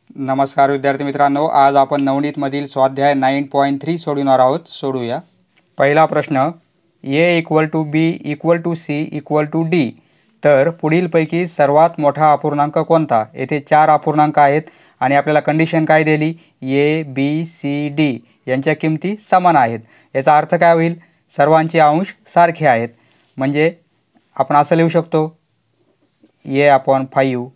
नमस्कार विद्यार्थी मित्रांनो, आज आपण नवनीतमधील स्वाध्याय 9.3 सोडवणार आहोत. सोडूया. पहिला प्रश्न, A equal to B equal to C equal to D. तर पुढीलपैकी सर्वात मोठा अपूर्णांक कोणता? येथे 4 अपूर्णांक आहेत आणि आपल्याला कंडिशन काय दिली? ए बी सी डी यांच्या किमती समान आहेत. याचा अर्थ काय होईल? सर्वांचे अंश सारखे आहेत. म्हणजे आपण असं लिहू शकतो, a/5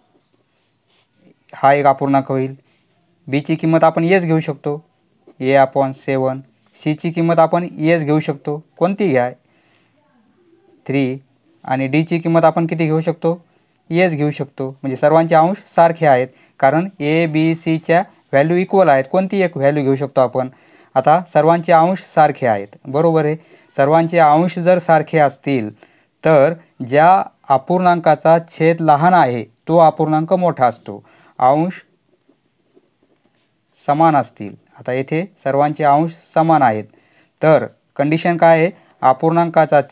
हा एक अपूर्णांक होईल. बीची किंमत आपण एच घेऊ शकतो, a/7. सीची किंमत आपण एच घेऊ शकतो, कोणती घ्या, 3. आणि डीची किंमत आपण किती घेऊ शकतो? एच घेऊ शकतो. म्हणजे सर्वांचे अंश सारखे आहेत, कारण ए बी सीच्या व्हॅल्यू इक्वल आहेत. कोणती एक व्हॅल्यू घेऊ शकतो आपण. आता सर्वांचे अंश सारखे आहेत, बरोबर आहे. सर्वांचे अंश जर सारखे असतील तर ज्या अपूर्णांकाचा छेद लहान आहे तो अपूर्णांक मोठा असतो. अंश समान असतील. आता येथे सर्वांचे अंश समान आहेत, तर कंडिशन काय आहे? अपूर्णांकाचा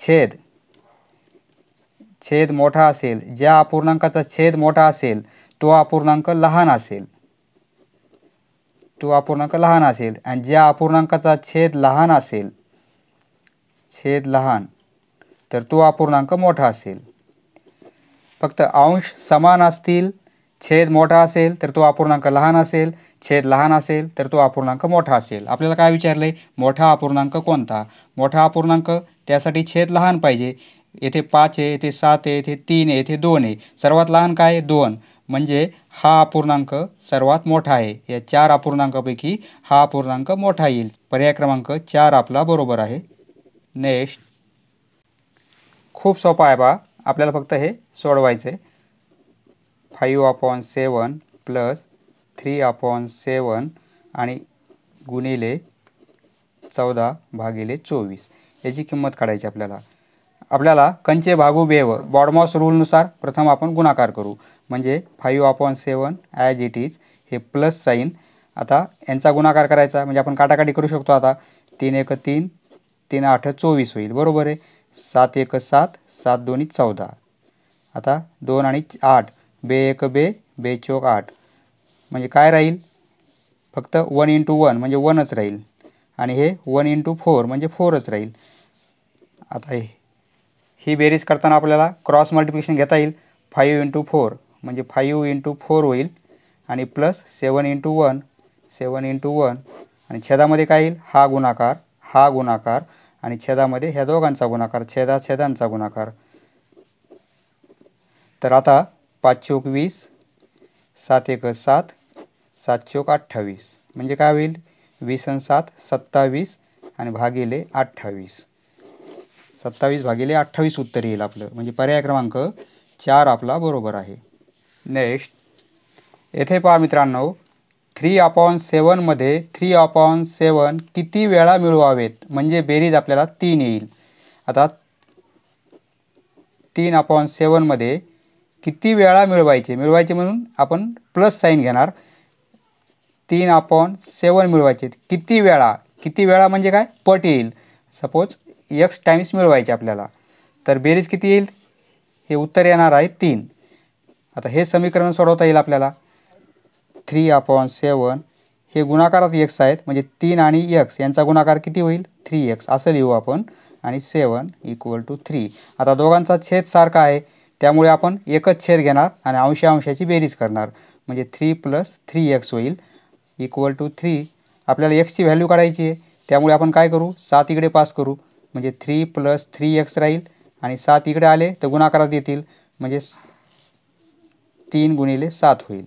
छेद मोठा असेल. ज्या अपूर्णांकाचा छेद मोठा असेल तो अपूर्णांक लहान असेल. आणि ज्या अपूर्णांकाचा छेद लहान असेल, तर तो अपूर्णांक मोठा असेल. फक्त अंश समान असतील, छेद मोठा असेल तर तो अपूर्णांक लहान असेल, छेद लहान असेल तर तो अपूर्णांक मोठा असेल. आपल्याला काय विचारले? मोठा अपूर्णांक कोणता? मोठा अपूर्णांक त्यासाठी छेद लहान पाहिजे. येथे 5 आहे, येथे 7 आहे, येथे 3 आहे, येथे 2 आहे. सर्वात लहान काय आहे? 2. म्हणजे हा अपूर्णांक सर्वात मोठा आहे. या 4 अपूर्णांकापैकी हा अपूर्णांक मोठा येईल. पर्याय क्रमांक 4 आपला बरोबर आहे. नेक्स्ट, खूप सोपा आहे बा. आपल्याला फक्त हे सोडवायचं आहे. 5/7 प्लस 3/7 आणि गुणिले 14/24 याची किंमत काढायची आपल्याला. कंचे भागू बेवर बॉडमॉस रूलनुसार प्रथम आपण गुणाकार करू. म्हणजे 5/7 ॲज इट इज, हे प्लस साईन. आता यांचा गुणाकार करायचा म्हणजे आपण काटाकाटी करू शकतो. आता 3 1 3, 3 8 24 होईल, बरोबर आहे. 7 1 7, 7 2 14. आता 2 आणि 8, बे 1 बे, बे चौक 8. म्हणजे काय राहील? फक्त 1 × 1 म्हणजे 1च राहील. आणि हे 1 × 4 म्हणजे 4च राहील. आता ही बेरीज करताना आपल्याला क्रॉस मल्टिप्लिकेशन घेता येईल. 5 × 4 म्हणजे 5 × 4 होईल. आणि प्लस 7 × 1, 7 × 1. आणि छेदामध्ये काय येईल? हा गुणाकार आणि छेदामध्ये ह्या दोघांचा गुणाकार, छेदांचा गुणाकार. तर आता 5 चौक 20, 7 1 7, 7 चौक 28. म्हणजे काय होईल? 20 आणि 7 27 आणि भागिले 28. 27/28 उत्तर येईल आपलं. म्हणजे पर्याय क्रमांक 4 आपला बरोबर आहे. नेक्स्ट, येथे पहा मित्रांनो, 3/7 मध्ये 3/7 किती वेळा मिळवावेत? म्हणजे बेरीज आपल्याला 3 येईल. आता 3/7 मध्ये किती वेळा मिळवायचे म्हणून आपण प्लस साईन घेणार. 3/7 मिळवायचे किती वेळा म्हणजे काय? पट येईल. सपोज x टाइम्स मिळवायचे आपल्याला, तर बेरीज किती येईल? हे उत्तर येणार आहे 3. आता हे समीकरण सोडवता येईल आपल्याला. 3/7 हे गुणाकारात x आहेत, म्हणजे 3 आणि x यांचा गुणाकार किती होईल? 3x असं लिहू आपण. आणि 7 = 3. आता दोघांचा छेद सारखा आहे, त्यामुळे आपण एकच छेद घेणार आणि अंशाची बेरीज करणार. म्हणजे 3 + 3x होईल = 3. आपल्याला x ची व्हॅल्यू काढायची आहे, त्यामुळे आपण काय करू? 7 इकडे पास करू. म्हणजे 3 + 3x राहील आणि 7 इकडे आले तर गुणाकारात येतील. म्हणजे 3 × 7 होईल.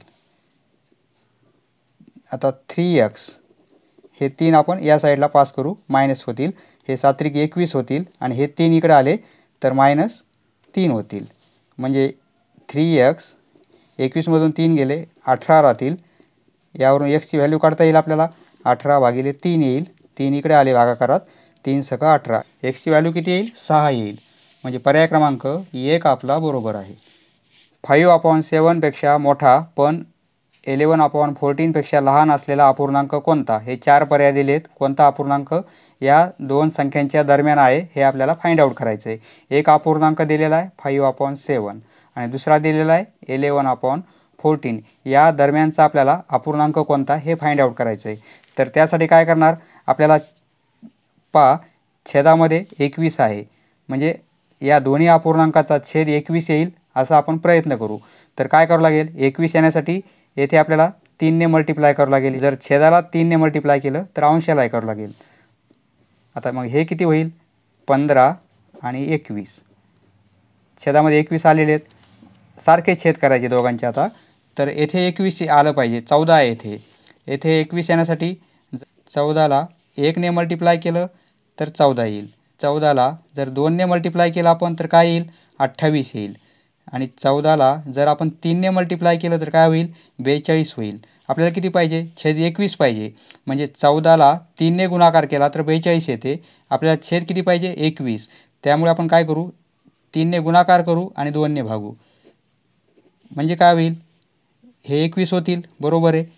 आता 3x हे 3 आपण या साईडला पास करू, मायनस होतील. हे 7 त्रिक 21 होतील आणि हे 3 इकडे आले तर -3 होतील. म्हणजे 3x 21मधून 3 गेले 18 राहतील. यावरून x ची व्हॅल्यू काढता येईल आपल्याला. 18/3 येईल. 3 इकडे आले भागाकारात, 3 × 18. x ची व्हॅल्यू किती येईल? 6 येईल. म्हणजे पर्याय क्रमांक 1 आपला बरोबर आहे. 5/7 पेक्षा मोठा पण 11/14 पेक्षा लहान असलेला अपूर्णांक कोणता? हे 4 पर्याय दिलेत. कोणता अपूर्णांक या दोन संख्यांच्या दरम्यान आहे हे आपल्याला फाइंड आउट करायचं आहे. एक अपूर्णांक दिलेला आहे 5/7 आणि दुसरा दिलेला आहे 11/14. 14 या दरम्यानचा आपल्याला अपूर्णांक कोणता हे फाइंड आउट करायचं आहे. तर त्यासाठी काय करणार, आपल्याला छेदामध्ये 21 आहे, म्हणजे या दोन्ही अपूर्णांकाचा छेद 21 येईल असा आपण प्रयत्न करू. तर काय करावं लागेल, 21 येण्यासाठी येथे आपल्याला 3 ने मल्टिप्लाय करावं लागेल. जर छेदाला 3 ने मल्टिप्लाय केलं तर अंशाला करावं लागेल. आता मग हे किती होईल, 15 आणि 21. छेदामध्ये 21 आलेले आहेत, सारखे छेद करायचे दोघांचे. आता तर येथे 21 आलं पाहिजे, 14 आहे येथे 21 येण्यासाठी 14ला 1 ने मल्टिप्लाय केलं तर 14 येईल. 14ला जर 2 ने मल्टिप्लाय केलं आपण तर काय येईल, 28 येईल. आणि 14ला जर आपण 3 ने मल्टिप्लाय केलं तर काय होईल, 42 होईल. आपल्याला किती पाहिजे, छेद 21 पाहिजे. म्हणजे 14ला 3 ने गुणाकार केला तर 42 येते. आपल्याला छेद किती पाहिजे, 21. त्यामुळे आपण काय करू, 3 ने गुणाकार करू आणि 2 ने भागू. म्हणजे काय होईल, हे 21 होतील, बरोबर आहे.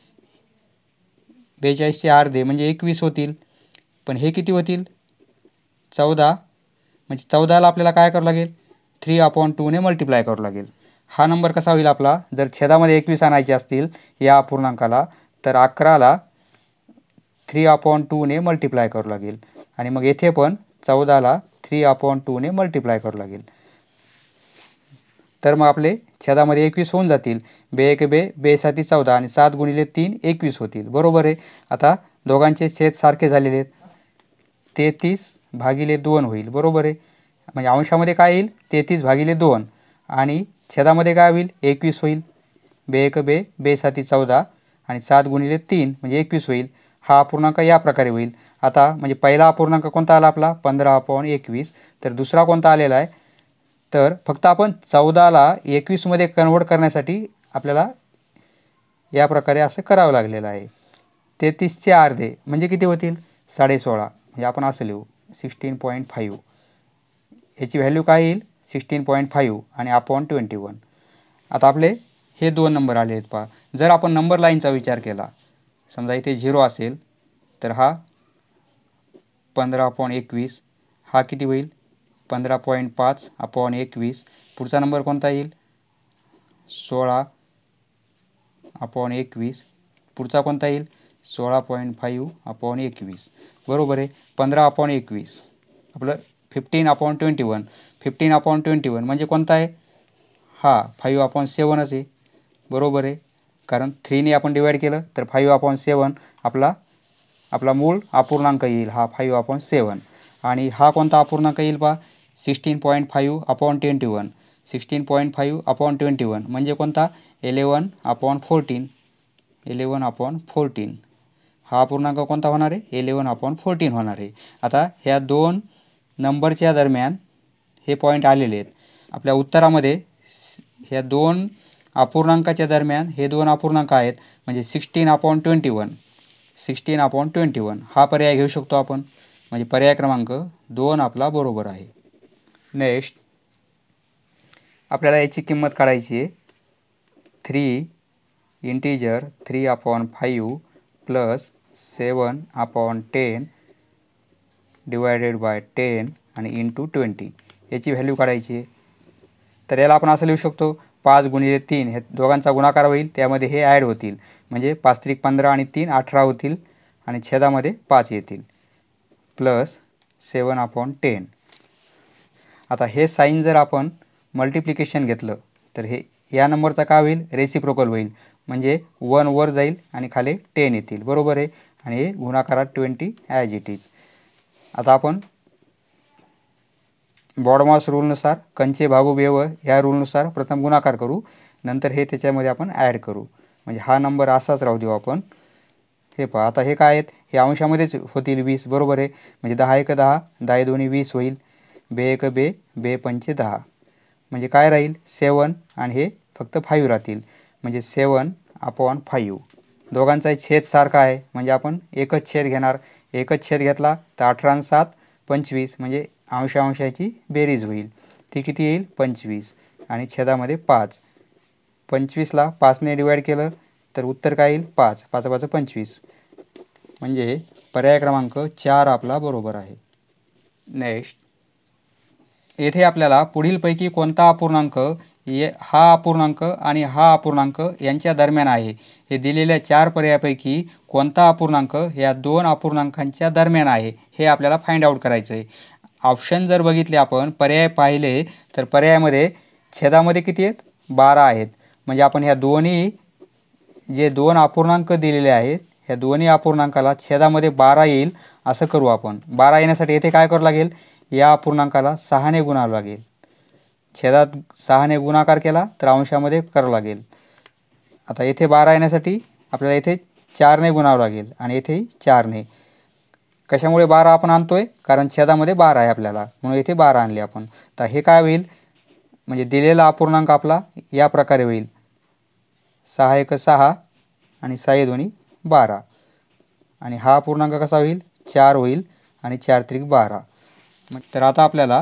42चे अर्धे म्हणजे 21 होतील. पण हे किती होतील, 14. म्हणजे 14ला आपल्याला काय करावं लागेल, 3/2 ने मल्टिप्लाय करावं लागेल. हा नंबर कसा होईल आपला, जर छेदामध्ये 21 आणायचे असतील या अपूर्णांकाला तर 11ला 3/2 ने मल्टिप्लाय करावं लागेल. आणि मग येथे पण 14ला 3/2 ने मल्टिप्लाय करावं लागेल. तर मग आपले छेदामध्ये 21 होऊन जातील. 2 बे 2 14 आणि 7 गुणिले 3 21 होतील, बरोबर आहे. आता दोघांचे छेद सारखे झालेले आहेत, 33/2 होईल, बरोबर आहे. म्हणजे अंशामध्ये काय येईल, 33/2 आणि छेदामध्ये काय होईल, 21 होईल. 2 बे 2 14 आणि 7 गुणिले 3 म्हणजे 21 होईल. हा अपूर्णांक या प्रकारे होईल. आता म्हणजे पहिला अपूर्णांक कोणता आला आपला, 15/21. तर दुसरा कोणता आलेला आहे, तर फक्त आपण 14ला 21 मध्ये कन्वर्ट करण्यासाठी आपल्याला या प्रकारे असं करावं लागलेलं आहे. 33चे अर्धे म्हणजे किती होतील, 16.5. म्हणजे आपण असं लिहू 16.5. याची व्हॅल्यू काय येईल, 16.5 आणि अपॉन 21. आता आपले हे 2 नंबर आले आहेत पहा. जर आपण नंबर लाईनचा विचार केला, समजा इथे 0 असेल तर हा 15/21, हा किती होईल, 15.5/21. पुढचा नंबर कोणता येईल, 16/21. पुढचा कोणता येईल, 16.5/21. बरोबर आहे. 15/21 आपलं 15/21. 15/21 म्हणजे कोणता आहे, हा 5/7च आहे, बरोबर आहे. कारण 3ने आपण डिवाईड केलं तर 5/7 आपला मूळ अपूर्णांक येईल, हा 5/7. आणि हा कोणता अपूर्णांक येईल पहा, 16.5/21. 16.5/21 म्हणजे कोणता, 11/14. 11/14 हा अपूर्णांक कोणता होणार आहे, 11/14 होणार आहे. आता ह्या 2 नंबरच्या दरम्यान हे पॉईंट आलेले आहेत. आपल्या उत्तरामध्ये ह्या 2 अपूर्णांकाच्या दरम्यान हे 2 अपूर्णांक आहेत, म्हणजे 16/21. 16/21 हा पर्याय घेऊ शकतो आपण. म्हणजे पर्याय क्रमांक 2 आपला बरोबर आहे. नेक्स्ट आपल्याला याची किंमत काढायची आहे. 3 इंटीजर 3/5 प्लस 7/10 डिवायडेड बाय 10 आणि इंटू 20 याची व्हॅल्यू काढायची आहे. तर याला आपण असं लिहू शकतो, 5 गुणिले 3 हे दोघांचा गुणाकार होईल, त्यामध्ये हे ॲड होतील, म्हणजे 5 त्रिक 15 आणि 3 18 होतील आणि छेदामध्ये 5 येतील, प्लस 7/10. आता हे साईन जर आपण मल्टिप्लिकेशन घेतलं तर हे या नंबरचा काय होईल, रेसिप्रोकल होईल, म्हणजे 1 वर जाईल आणि खाली 10 येतील, बरोबर आहे. आणि हे गुणाकारात 20 ॲज इट इज. आता आपण बॉडमॉस रूलनुसार कंचे भागू बेव ह्या रूलनुसार प्रथम गुणाकार करू, नंतर हे त्याच्यामध्ये आपण ॲड करू. म्हणजे हा नंबर असाच राहू देऊ आपण. हे पहा, आता हे काय आहेत, हे अंशामध्येच होतील 20, बरोबर आहे. म्हणजे 10 1 10, 10 2 20 होईल. 2 1 2, 2 5 10. म्हणजे काय राहील, 7 आणि हे फक्त 5 राहतील, म्हणजे 7/5. दोघांचाही छेद सारखा आहे, म्हणजे आपण एकच छेद घेणार. एकच छेद घेतला तर 18 आणि 7 25, म्हणजे अंशांशाची बेरीज होईल, ती किती येईल, 25. आणि छेदामध्ये 5. 25ला 5ने डिवाईड केलं तर उत्तर काय येईल, 5. 5 5 25. म्हणजे पर्याय क्रमांक 4 आपला बरोबर आहे. नेक्स्ट येथे आपल्याला पुढीलपैकी कोणता अपूर्णांक हा अपूर्णांक आणि हा अपूर्णांक यांच्या दरम्यान आहे. हे दिलेल्या 4 पर्यायापैकी कोणता अपूर्णांक या 2 अपूर्णांकांच्या दरम्यान आहे हे आपल्याला फाइंड आउट करायचं आहे. ऑप्शन जर बघितले आपण, पर्याय पाहिले तर पर्यायामध्ये छेदामध्ये किती आहेत? 12 आहेत. म्हणजे आपण ह्या दोन्ही जे 2 अपूर्णांक दिलेले आहेत ह्या दोन्ही अपूर्णांकाला छेदामध्ये 12 येईल असं करू आपण. 12 येण्यासाठी येथे काय करावं लागेल? या अपूर्णांकाला 6 ने गुणावं लागेल. छेदात 6 ने गुणाकार केला तर अंशामध्ये करावं लागेल. आता येथे 12 येण्यासाठी आपल्याला येथे 4 ने गुणावं लागेल आणि येथेही 4 ने. कशामुळे 12 आपण आणतोय? कारण छेदामध्ये 12 आहे आपल्याला, म्हणून येथे 12 आणले आपण. तर हे काय होईल? म्हणजे दिलेला अपूर्णांक आपला या प्रकारे होईल. 6 एक 6 आणि 6 दोन्ही 12. आणि हा अपूर्णांक कसा होईल? 4 होईल आणि 4 त्रिक 12. तर आता आपल्याला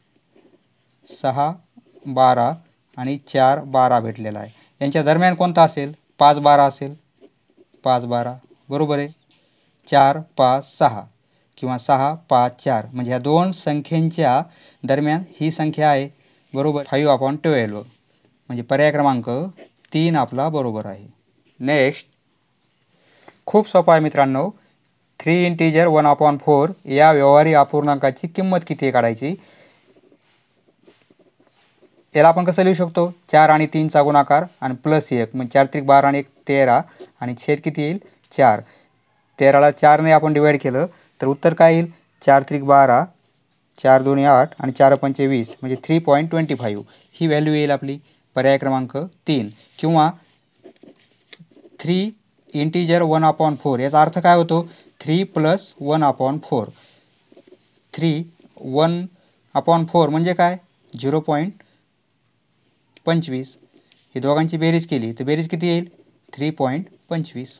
6 12 आणि 4 12 भेटलेला आहे. यांच्या दरम्यान कोणता असेल? 5 12 असेल. 5 12 बरोबर आहे. 4 5 6 किंवा 6 5 4 म्हणजे ह्या दोन संख्येच्या दरम्यान ही संख्या आहे. बरोबर. 5/12 म्हणजे पर्याय क्रमांक 3 आपला बरोबर आहे. नेक्स्ट खूप सोपा आहे मित्रांनो. 3 इंटिजर 1/4 या व्यवहारी अपूर्णांकाची किंमत किती आहे काढायची. याला आपण कसं लिहू शकतो? 4 आणि 3चा गुणाकार आणि प्लस 1 म्हणजे 4 त्रिक 12 आणि 1 13 आणि छेद किती येईल? 4. 13ला 4 ने आपण डिवाइड केलं तर उत्तर काय येईल? 4 त्रिक 12 4 दोन्ही 8 आणि 4 पंचे 20 म्हणजे 3.25 ही व्हॅल्यू येईल आपली. पर्याय क्रमांक 3. किंवा 3 इंटिजर 1/4 याचा अर्थ काय होतो? 3 + 1/4. 3 1/4 म्हणजे काय? 0.25. ही दोघांची बेरीज केली तर बेरीज किती येईल? 3.25.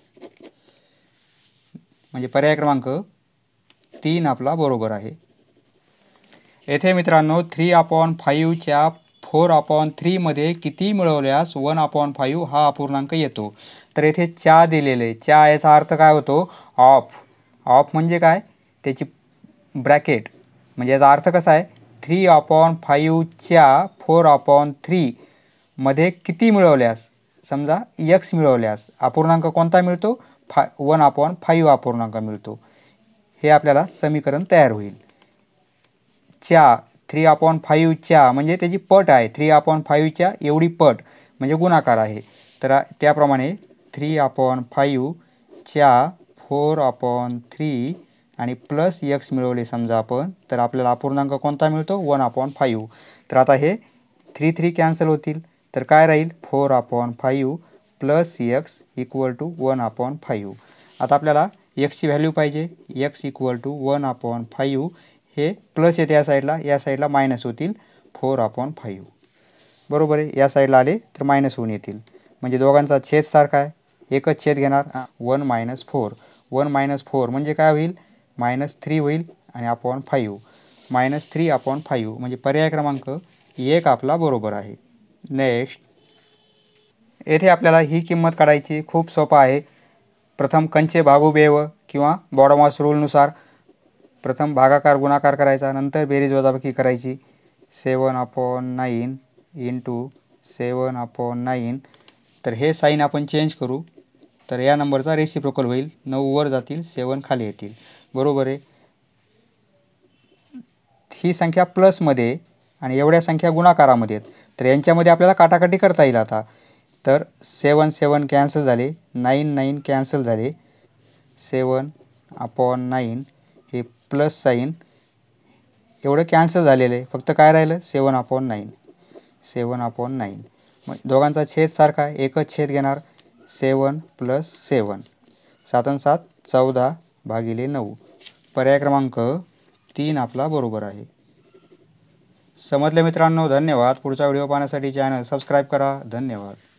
म्हणजे पर्याय क्रमांक 3 आपला बरोबर आहे. येथे मित्रांनो 3/5च्या 4/3 मध्ये किती मिळवल्यास 1/5 हा अपूर्णांक येतो. तर येथे च्या दिलेले. च्या याचा अर्थ काय होतो? ऑफ. ऑफ म्हणजे काय? त्याची ब्रॅकेट. म्हणजे याचा अर्थ कसा आहे? 3/5च्या 4/3 मध्ये किती मिळवल्यास, समजा x मिळवल्यास अपूर्णांक कोणता मिळतो? 1/5 अपूर्णांक मिळतो. हे आपल्याला समीकरण तयार होईल. च्या 3/5च्या म्हणजे त्याची पट आहे. 3/5च्या एवढी पट म्हणजे गुणाकार आहे. तर त्याप्रमाणे 3/5च्या 4/3 आणि प्लस x मिळवले समजा आपण, तर आपल्याला अपूर्णांक कोणता मिळतो? 1/5. तर आता हे 3 3 कॅन्सल होतील तर काय राहील? 4/5 प्लस x = 1/5. आता आपल्याला xची व्हॅल्यू पाहिजे. x = 1/5. हे प्लस येते या साईडला मायनस होतील 4/5. बरोबर आहे. या साईडला आले तर मायनस होऊन येतील. म्हणजे दोघांचा छेद सारखा आहे. एकच छेद घेणार. 1 - 4. 1 - 4 म्हणजे काय होईल? -3 होईल आणि /5 -3/5 म्हणजे पर्याय क्रमांक 1 आपला बरोबर आहे. नेक्स्ट येथे आपल्याला ही किंमत काढायची. खूप सोपा आहे. प्रथम कंचे भागू बेव किंवा बॉडमॉस रूलनुसार प्रथम भागाकार गुणाकार करायचा, नंतर बेरीज वजाबाकी करायची. 7/9 × 7/9. तर हे साईन आपण चेंज करू तर या नंबरचा रेसिप्रोकल होईल. 9 वर जातील 7 खाली येतील. बरोबर आहे. ही संख्या प्लसमध्ये आणि एवढ्या संख्या गुणाकारामध्ये आहेत. तर यांच्यामध्ये आपल्याला काटाकाटी करता येईल आता. तर 7 7 कॅन्सल झाले. 9 9 कॅन्सल झाले. 7/9 हे प्लस साईन एवढं कॅन्सल झालेलं आहे. फक्त काय राहिलं? 7/9. 7/9 मग दोघांचा छेद सारखा आहे. एकच छेद घेणार. 7 + 7 7 आणि 7 14/9. पर्याय क्रमांक 3 आपला बरोबर आहे. समजले मित्रांनो? धन्यवाद. पुढचा व्हिडिओ पाहण्यासाठी चॅनल सबस्क्राईब करा. धन्यवाद.